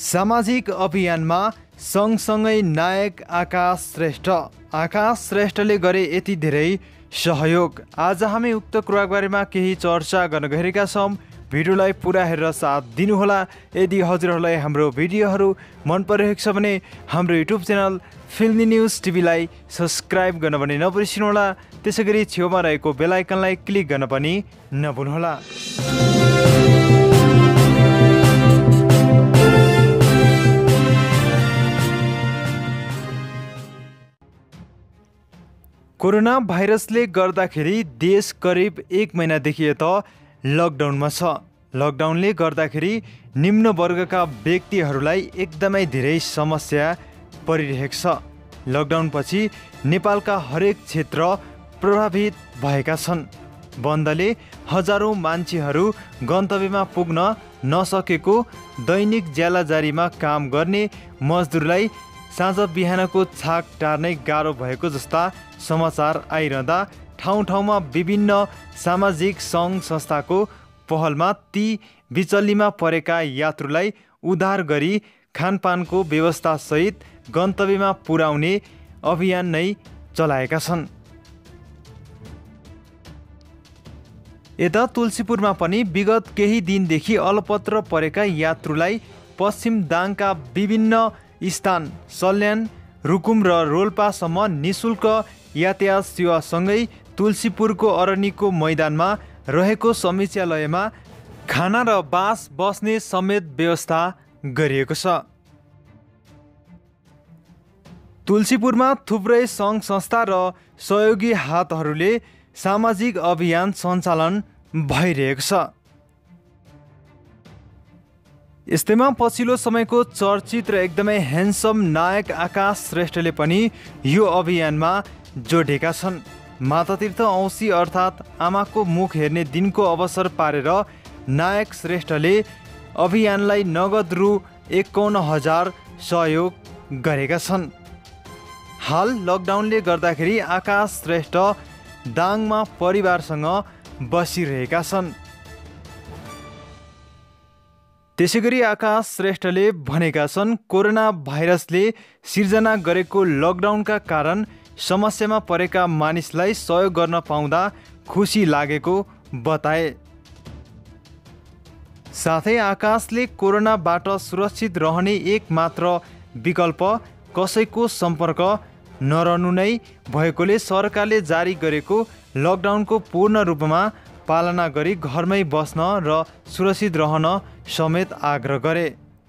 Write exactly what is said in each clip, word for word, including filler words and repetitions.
सामाजिक अभियानमा सँगसँगै नायक आकाश श्रेष्ठ आकाश श्रेष्ठले गरे यति धेरै सहयोग। आज हामी उक्त कुराबारेमा केही चर्चा गर्न गएका छौँ। भिडियोलाई पुरा हेरेर साथ दिनुहोला। यदि हजुरहरूलाई हाम्रो भिडियोहरू मन परिरहेको छ भने हाम्रो युट्युब च्यानल फिल्मी न्युज टिभीलाई सब्सक्राइब गर्न पनि नबिर्सिनुहोला। त्यसैगरी छेउमा रहेको बेल आइकनलाई क्लिक गर्न पनि नभुल्नुहोला। कोरोना भाइरसले गर्दाखेरि देश करिब एक महिनादेखि यता लकडाउनमा छ। लकडाउनले गर्दाखेरि निम्न वर्गका व्यक्तिहरूलाई एकदमै धेरै समस्या परिरहेको छ। लकडाउनपछि नेपालका हरेक क्षेत्र प्रभावित भएका छन्। बन्दले हजारौँ मान्छेहरू गन्तव्यमा पुग्न नसकेको, दैनिक ज्यालाजारीमा काम गर्ने मजदुरलाई साँझ बिहानको छाक टार्नै गाह्रो भएको जस्ता समाचार आइरहँदा ठाउँ ठाउँमा विभिन्न सामाजिक सङ्घ संस्थाको पहलमा ती बिचल्लीमा परेका यात्रुलाई उद्धार गरी खानपानको व्यवस्थासहित गन्तव्यमा पुर्याउने अभियान नै चलाएका छन्। यता तुलसीपुरमा पनि विगत केही दिनदेखि अलपत्र परेका यात्रुलाई पश्चिम दाङका विभिन्न स्थान सल्यान, रुकुम र रोल्पासम्म निःशुल्क यातायात सेवासँगै तुलसीपुरको अरनिको मैदानमा रहेको समीक्षालयमा खाना र बास बस्ने समेत व्यवस्था गरिएको छ। तुलसीपुरमा थुप्रै सङ्घ संस्था र सहयोगी हातहरूले सामाजिक अभियान सञ्चालन भइरहेको छ। यस्तैमा पछिल्लो समयको चर्चित र एकदमै ह्यान्डसम नायक आकाश श्रेष्ठले पनि यो अभियानमा जोडेका छन्। मातातीर्थ औँसी अर्थात् आमाको मुख हेर्ने दिनको अवसर पारेर नायक श्रेष्ठले अभियानलाई नगद रु एकाउन्न हजार सहयोग गरेका छन्। हाल लकडाउनले गर्दाखेरि आकाश श्रेष्ठ दाङमा परिवारसँग बसिरहेका छन्। त्यसैगरी आकाश श्रेष्ठले भनेका छन्, कोरोना भाइरसले सिर्जना गरेको लकडाउनका कारण समस्यामा परेका मानिसलाई सहयोग गर्न पाउँदा खुसी लागेको बताए। साथै आकाशले कोरोनाबाट सुरक्षित रहने एक मात्र विकल्प कसैको सम्पर्क नरहनु नै भएकोले सरकारले जारी गरेको लकडाउनको पूर्ण रूपमा पालना गरी घरमै बस्न र सुरक्षित रहन समेत आग्रह गरे।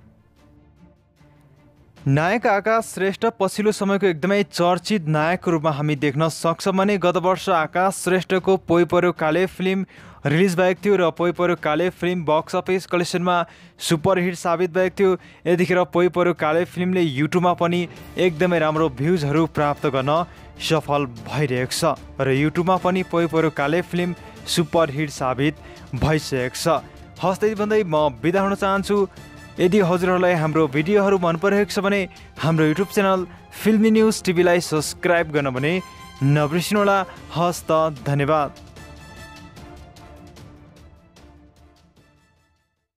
नायक आकाश श्रेष्ठ पछिल्लो समयको एकदमै चर्चित नायकको रूपमा हामी देख्न सक्छौँ भने गत वर्ष आकाश श्रेष्ठको पोइ पर्यो काले फिल्म रिलिज भएको थियो र पोइ पर्यो काले फिल्म बक्स अफिस कलेक्सनमा सुपरहिट साबित भएको थियो। यतिखेर पोइ पर्यो काले फिल्मले युट्युबमा पनि एकदमै राम्रो भ्युजहरू प्राप्त गर्न सफल भइरहेको छ र युट्युबमा पनि पोइ पर्यो काले फिल्म सुपरहिट साबित भइसकेको छ। हस् त्यति भन्दै म बिदा हुन चाहन्छु। यदि हजुरहरूलाई हाम्रो भिडियोहरू मन परिरहेको छ भने हाम्रो युट्युब च्यानल फिल्मी न्युज टिभीलाई सब्सक्राइब गर्न भने नबिर्सिनुहोला। हस् त, धन्यवाद।